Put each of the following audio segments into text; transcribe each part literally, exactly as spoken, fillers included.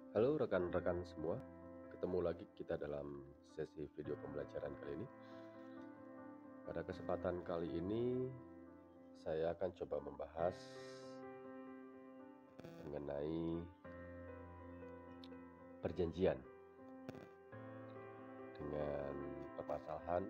Halo rekan-rekan semua, ketemu lagi kita dalam sesi video pembelajaran kali ini. Pada kesempatan kali ini, saya akan coba membahas mengenai perjanjian dengan permasalahan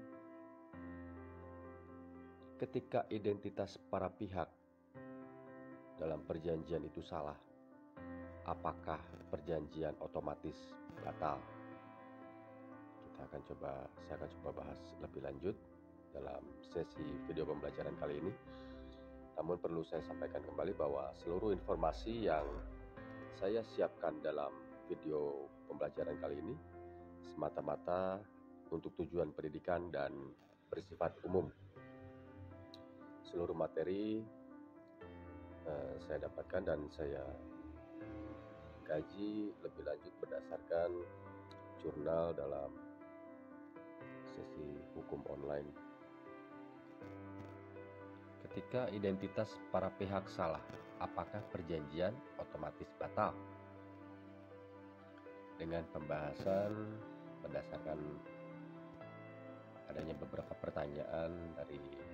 ketika identitas para pihak dalam perjanjian itu salah. Apakah perjanjian otomatis batal? Kita akan coba, saya akan coba bahas lebih lanjut dalam sesi video pembelajaran kali ini. Namun perlu saya sampaikan kembali bahwa seluruh informasi yang saya siapkan dalam video pembelajaran kali ini semata-mata untuk tujuan pendidikan dan bersifat umum. Seluruh materi eh, saya dapatkan dan saya kaji lebih lanjut berdasarkan jurnal dalam sesi hukum online. Ketika identitas para pihak salah, apakah perjanjian otomatis batal? Dengan pembahasan berdasarkan adanya beberapa pertanyaan dari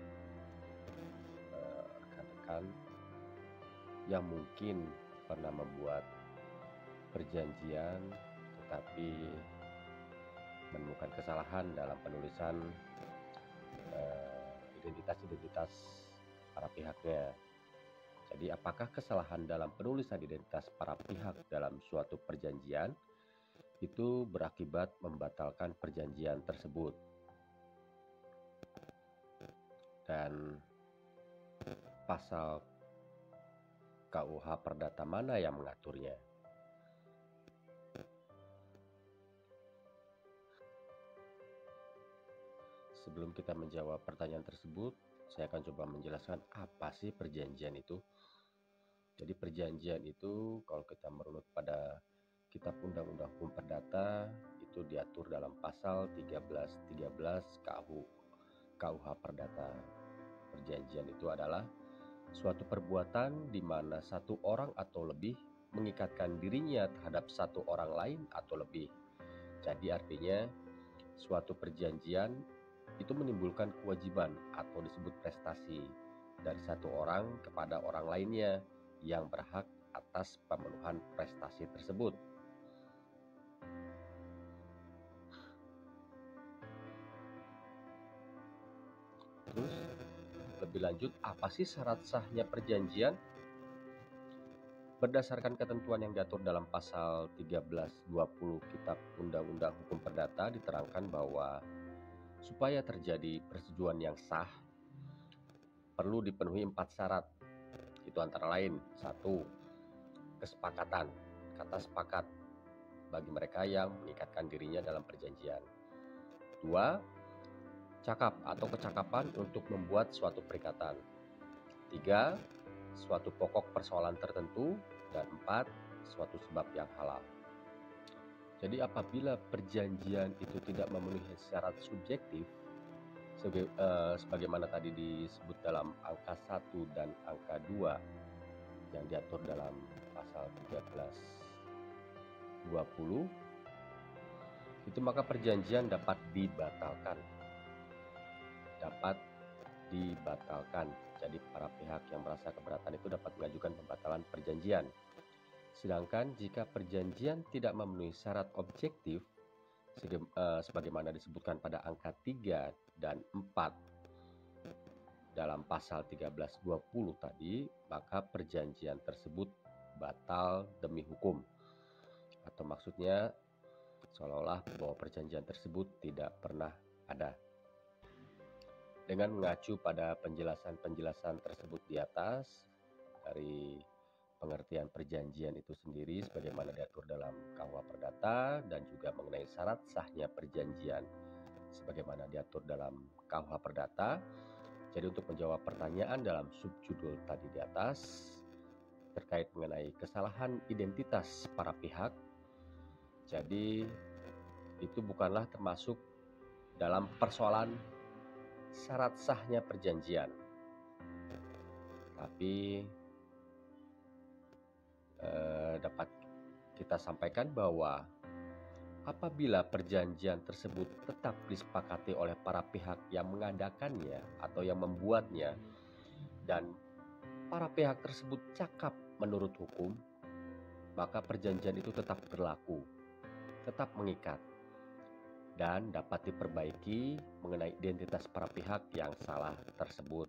uh, rekan-rekan yang mungkin pernah membuat perjanjian tetapi menemukan kesalahan dalam penulisan uh, identitas-identitas para pihaknya. Jadi apakah kesalahan dalam penulisan identitas para pihak dalam suatu perjanjian itu berakibat membatalkan perjanjian tersebut? Dan pasal K U H Perdata mana yang mengaturnya? Sebelum kita menjawab pertanyaan tersebut, saya akan coba menjelaskan apa sih perjanjian itu. Jadi perjanjian itu kalau kita merunut pada Kitab Undang-Undang Hukum Perdata itu diatur dalam pasal tiga belas tiga belas K U H Perdata. Perjanjian itu adalah suatu perbuatan di mana satu orang atau lebih mengikatkan dirinya terhadap satu orang lain atau lebih. Jadi artinya suatu perjanjian itu menimbulkan kewajiban atau disebut prestasi dari satu orang kepada orang lainnya yang berhak atas pemenuhan prestasi tersebut. Terus lebih lanjut, apa sih syarat sahnya perjanjian? Berdasarkan ketentuan yang diatur dalam pasal tiga belas dua puluh Kitab Undang-Undang Hukum Perdata diterangkan bahwa supaya terjadi persetujuan yang sah perlu dipenuhi empat syarat. Itu antara lain, satu, kesepakatan, kata sepakat bagi mereka yang mengikatkan dirinya dalam perjanjian. Dua, cakap atau kecakapan untuk membuat suatu perikatan. Tiga, suatu pokok persoalan tertentu. Dan empat, suatu sebab yang halal. Jadi apabila perjanjian itu tidak memenuhi syarat subjektif, sebagai, eh, sebagaimana tadi disebut dalam angka satu dan angka dua yang diatur dalam pasal tiga belas dua puluh, itu maka perjanjian dapat dibatalkan. Dapat dibatalkan. Jadi para pihak yang merasa keberatan itu dapat mengajukan pembatalan perjanjian. Sedangkan jika perjanjian tidak memenuhi syarat objektif, sebagaimana disebutkan pada angka tiga dan empat dalam pasal tiga belas dua puluh tadi, maka perjanjian tersebut batal demi hukum. Atau maksudnya seolah-olah bahwa perjanjian tersebut tidak pernah ada. Dengan mengacu pada penjelasan-penjelasan tersebut di atas, dari pengertian perjanjian itu sendiri sebagaimana diatur dalam K U H Perdata dan juga mengenai syarat sahnya perjanjian sebagaimana diatur dalam K U H Perdata. Jadi untuk menjawab pertanyaan dalam subjudul tadi di atas terkait mengenai kesalahan identitas para pihak, jadi itu bukanlah termasuk dalam persoalan syarat sahnya perjanjian, tapi eh, dapat kita sampaikan bahwa apabila perjanjian tersebut tetap disepakati oleh para pihak yang mengadakannya atau yang membuatnya, dan para pihak tersebut cakap menurut hukum, maka perjanjian itu tetap berlaku, tetap mengikat, dan dapat diperbaiki mengenai identitas para pihak yang salah tersebut.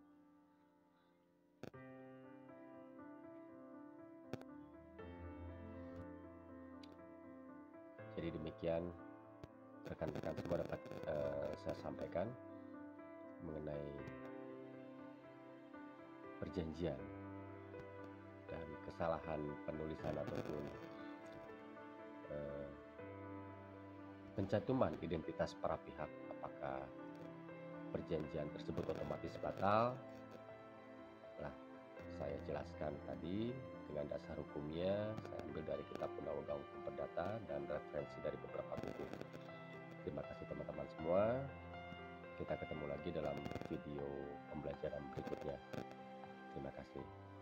Jadi demikian rekan-rekan semua dapat uh, saya sampaikan mengenai perjanjian dan kesalahan penulisan ataupun uh, pencantuman identitas para pihak. Apakah perjanjian tersebut otomatis batal? Lah, saya jelaskan tadi dengan dasar hukumnya, saya ambil dari Kitab Undang-Undang Hukum Perdata dan referensi dari beberapa buku. Terima kasih teman-teman semua. Kita ketemu lagi dalam video pembelajaran berikutnya. Terima kasih.